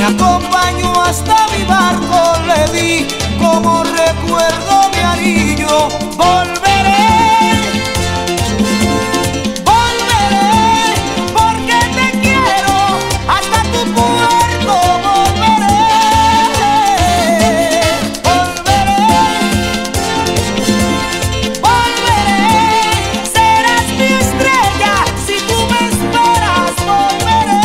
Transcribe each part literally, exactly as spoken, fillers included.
acompañó hasta mi barco, le di como recuerdo mi anillo. Volveré, volveré, porque te quiero hasta tu puerto. Volveré, volveré, volveré, serás mi estrella si tú me esperas. Volveré.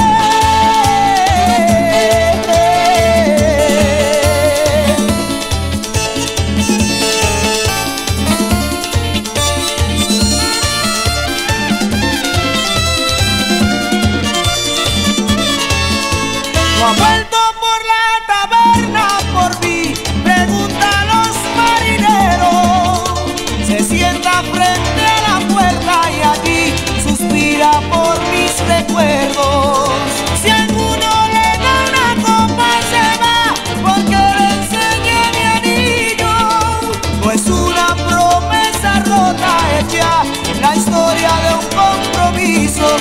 No ha vuelto por la taberna por mí, pregunta a los marineros. Se sienta frente a la puerta y allí suspira por mis recuerdos. Si alguno le da una copa se va, porque le enseñé mi anillo. No es una promesa rota, es ya la historia de un compromiso.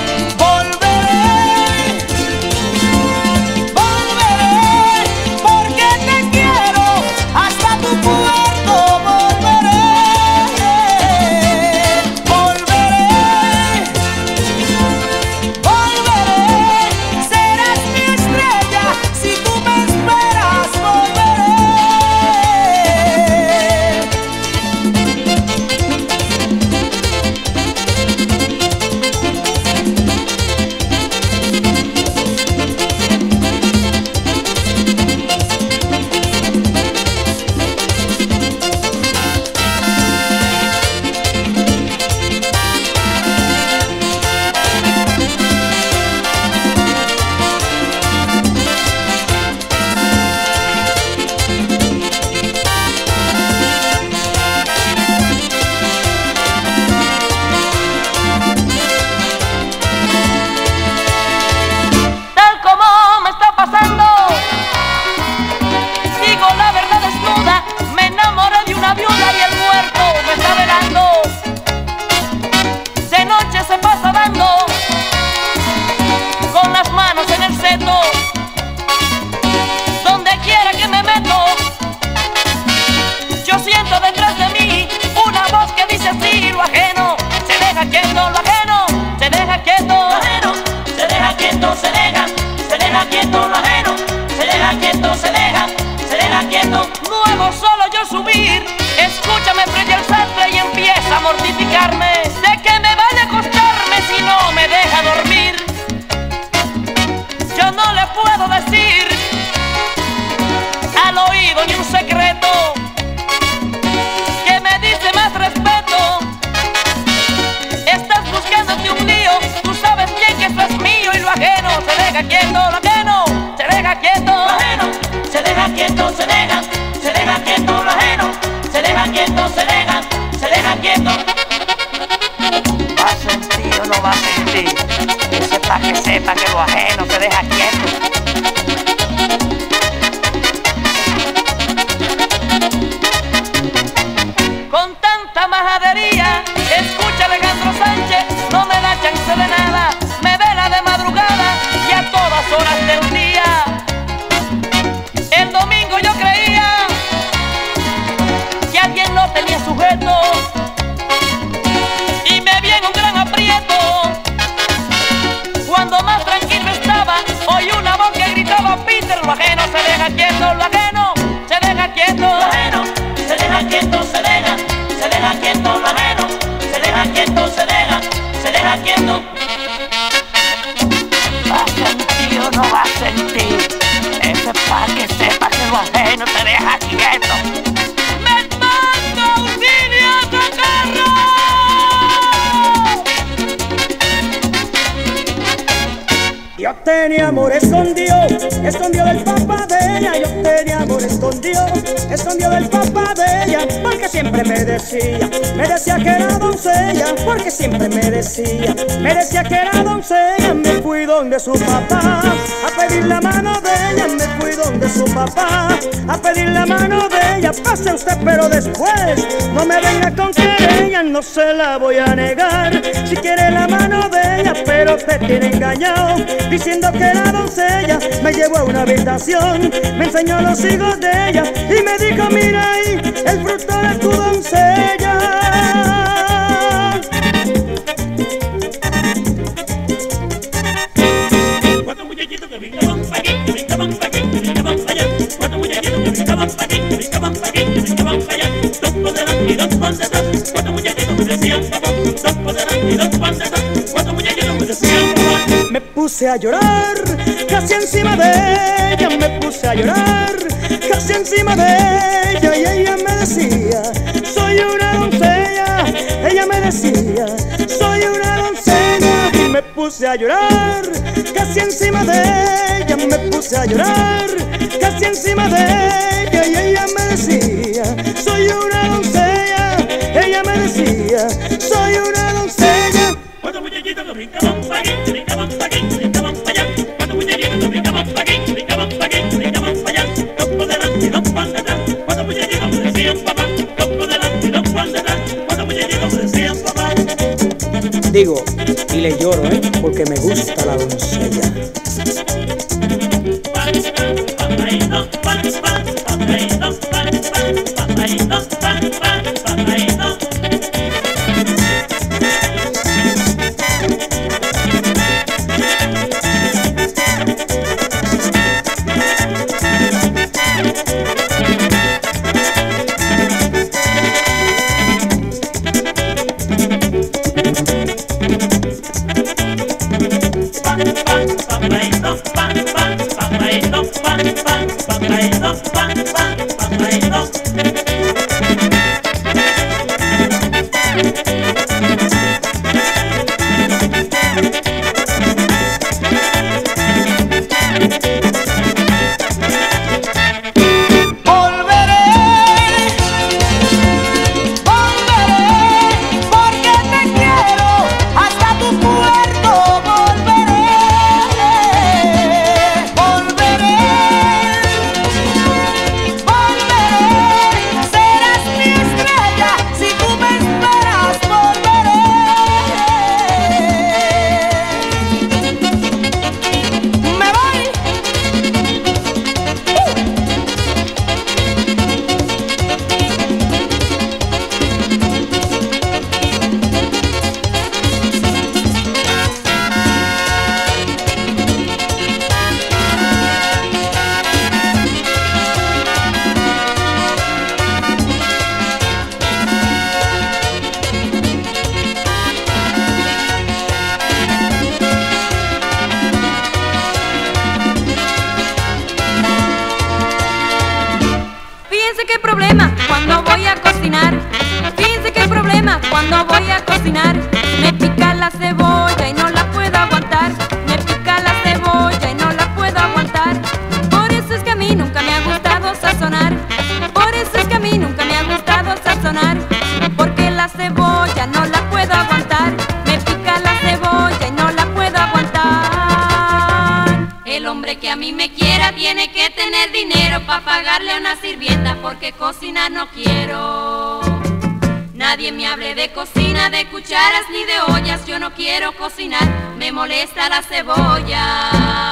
Luego solo yo subir, escúchame Freddy el Sastre y empieza a mortificarme de que me vaya a acostarme si no me deja dormir. Yo no le puedo decir al oído ni un secreto que me dice más respeto. Estás buscándote un lío, tú sabes bien que eso es mío y lo ajeno se deja quieto, lo ajeno se deja quieto, lo ajeno se deja quieto, se deja. Se deja quieto lo ajeno, se deja quieto, se deja, se deja quieto. ¿Va a sentir o no va a sentir? Eso es para que sepa que lo ajeno se deja quieto. Con tanta majadería, escucha Alejandro Sánchez, no me da chance de nada, me vela de madrugada y a todas horas del día. El domingo yo creía que alguien lo tenía sujeto y me vi en un gran aprieto. Cuando más tranquilo estaba, oí una voz que gritaba: Peter, lo ajeno se deja quieto, lo ajeno se deja quieto, lo ajeno se deja quieto, se deja, se deja quieto, lo ajeno se deja quieto, se deja, se deja quieto. ¿Va a sentir o no va a sentir? Eso es para que sepa que lo ajeno se deja quieto. Yo tenía amor escondido, escondido del papá de ella. Yo tenía amor escondido, escondido del papá de ella. Porque siempre me decía, me decía que era doncella. Porque siempre me decía, me decía que era doncella. Me fui donde su papá a pedir la mano de ella. Me fui donde su papá a pedir la mano de ella. Pase usted pero después no me venga con querella. No se la voy a negar, si quiere la mano de ella, pero pero te tiene engañado, diciendo que la doncella me llevó a una habitación, me enseñó los hijos de ella y me dijo: mira ahí el fruto de tu doncella. Cuatro muchachitos que brincaban pa' aquí, que brincaban pa' aquí, que brincaban pa' allá. Cuatro muchachitos que brincaban pa' aquí, que brincaban pa' aquí, que brincaban pa' allá. Dos por delante y dos por detrás. Cuatro muchachitos me decían papá. Dos por delante y dos por detrás. Cuatro muchachitos me decían papá. Me puse a llorar casi encima de ella, me puse a llorar casi encima de ella, y ella me decía: soy una doncella. Ella me decía: soy una doncella. Y me puse a llorar casi encima de ella, me puse a llorar casi encima de ella, y ella me decía: soy una doncella. Ella me decía: soy una doncella. Cuatro muchachitos que brincaban pa' aquí, que brincaban pa' aquí, que brincaban pa' allá. Cuatro muchachitos que brincaban pa' aquí, que brincaban pa' aquí, que brincaban pa' allá. Dos por delante y dos por detrás. Cuatro muchachitos me decían papá. Dos por delante y dos por detrás. Cuatro muchachitos me decían papá. Digo, y le lloro, ¿eh? Porque me gusta la doncella. cuando voy a cocinar. Fíjense que el problema cuando voy a cocinar, me pica la cebolla y no la puedo aguantar. Me pica la cebolla y no la puedo aguantar. Por eso es que a mí nunca me ha gustado sazonar. Por eso es que a mí nunca me ha gustado sazonar. Porque la cebolla no la puedo aguantar. Me pica la cebolla y no la puedo aguantar. El hombre que a mí me quiera tiene que tener dinero para pagarle a una sirvienta, porque cocinar no quiero. Nadie me hable de cocina, de cucharas ni de ollas. Yo no quiero cocinar, me molesta la cebolla.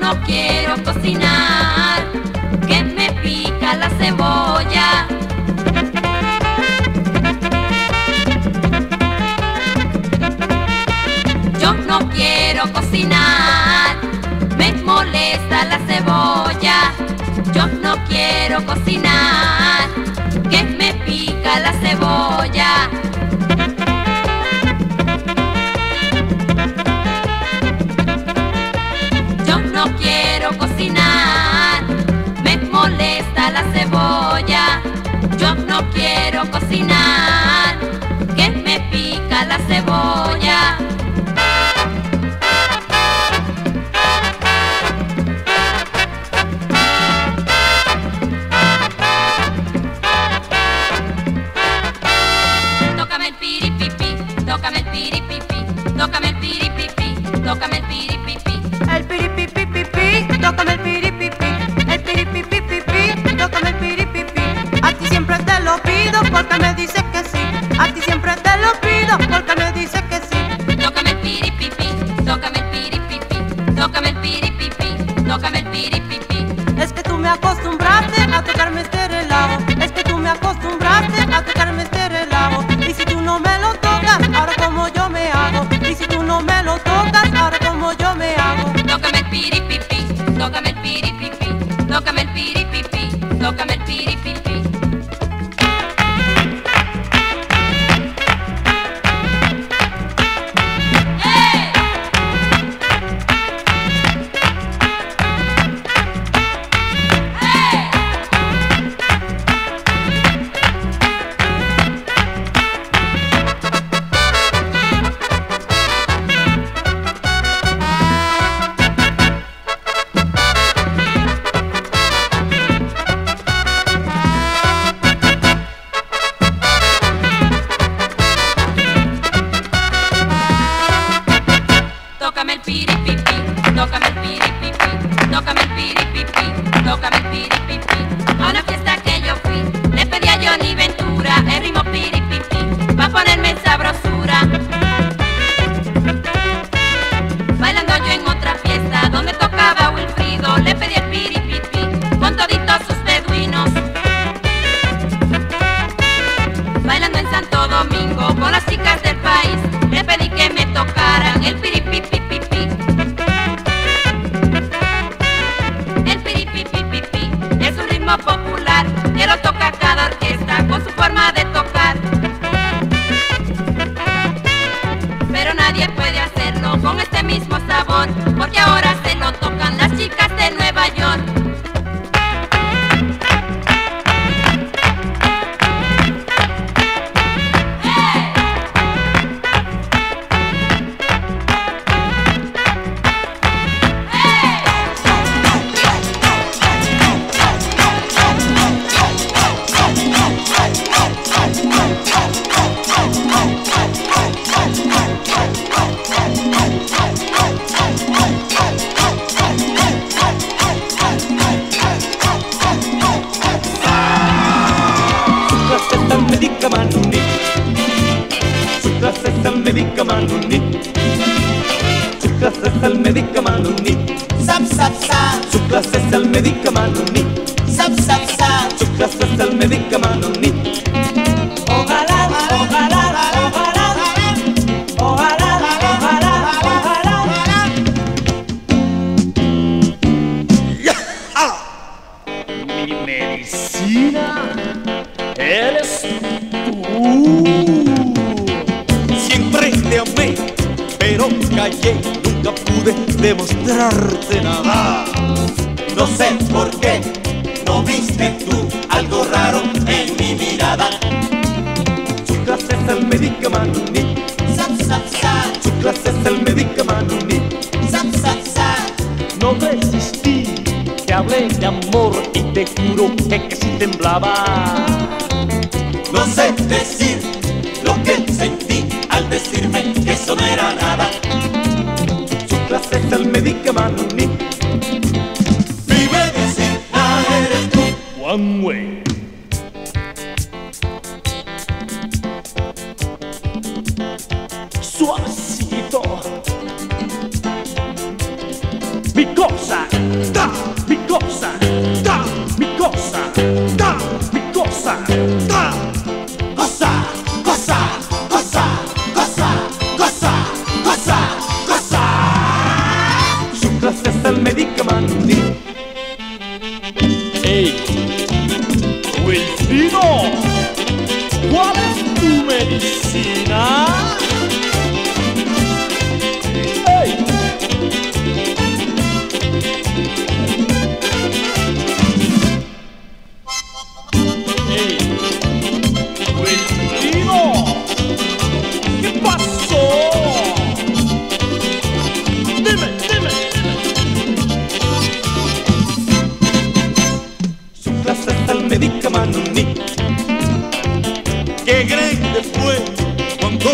no quiero cocinar, que me pica la cebolla. Yo no quiero cocinar, me molesta la cebolla. Yo no quiero cocinar, que me pica la cebolla. Yo no quiero cocinar, me molesta la cebolla. Yo no quiero cocinar, que me pica la cebolla. Tócame el piripipi, tócame el piripipi, tócame el piripipi, tócame el piripipi. El piripipipipi, tócame el piripipi. El piripipipipi, tócame el piripipi. A ti siempre te lo pido porque me dices que sí. A ti siempre te lo pido porque me dices que sí. Tócame el piripipi, tócame el piripipi, tócame el piripipi, tócame el piripipi. Es que tú me acostumbraste a tocarme este relajo. Es que tú me acostumbraste a tocarme este relajo. Y si tú no me lo tocas, ahora como yo me hago. Y si tú no me lo tocas, ahora como yo me hago. Tócame el piripipi, tócame el piripipi, tócame el piripipi, tócame el piripipi. ¡Eh! ¡Eh! Tócame el piripipi, tócame el piripipi, tócame el piripipi, tócame el piripipi. A una fiesta que yo fui, le pedí a Johnny Ventura el ritmo piripipi, pa' ponerme en sabrosura. Bailando yo en otra fiesta donde tocaba Wilfrido, le pedí el piripipi con toditos sus beduinos. Bailando en Santo Domingo con las chicas del país, le pedí que me tocaran el piripipi. El piripipipipi es un ritmo popular que lo toca cada orquesta con su forma de tocar. Pero nadie puede hacerlo con este mismo sabor, porque ahora se lo tocan las chicas de Nueva York. Medica manuni, su clase es el medica manuni, Sap, sap, sap, su clase es el medica manuni, sap, sap, sap. su clase es el medica manuni. Ojalá, ojalá, ojalá, ojalá, ojalá, ojalá, ojalá. Mi medicina eres tú. Siempre te amé, pero callé, nunca pude demostrarte nada. No sé por qué no viste tú algo raro en mi mirada. Su clase es el medica manuni, Sap, sap, sap, su clase es el medica manuni. sap, sap, sap. No resistí, te hablé de amor y te juro que, que sí temblaba. No sé decir lo que sentí al decirme que eso no era nada. Su clase es el medica manuni. Mi medicina eres tú. One way. Suavecito. Mi cosa.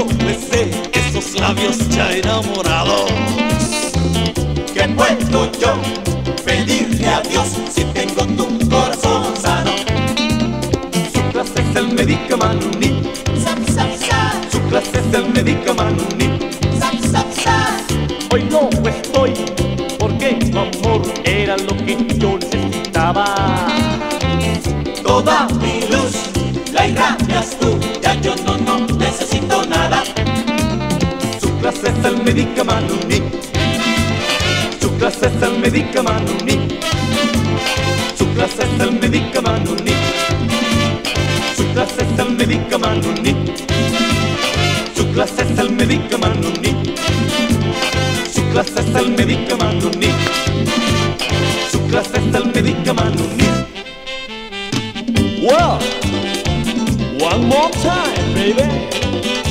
yo besé esos labios ya enamorados. ¿Qué puedo yo pedirle a Dios si tengo tu corazón sano? Su clase es el médico Manuni. Sap, sap, sap. Su clase es el médico Manuni. Sap, sap, sap. Hoy no estoy, porque tu amor era lo que yo necesitaba. Toda mi luz la irradias tú, ya yo no, no necesito nada. Su clase es el médico Manuni. Su clase es el médico Manuni. Su clase es el médico Manuni. Su clase es el médico Manuni. Su clase es el médico Manuni. Su clase es el médico Manuni. Su clase es el médico Manuni. Well, one more time, baby.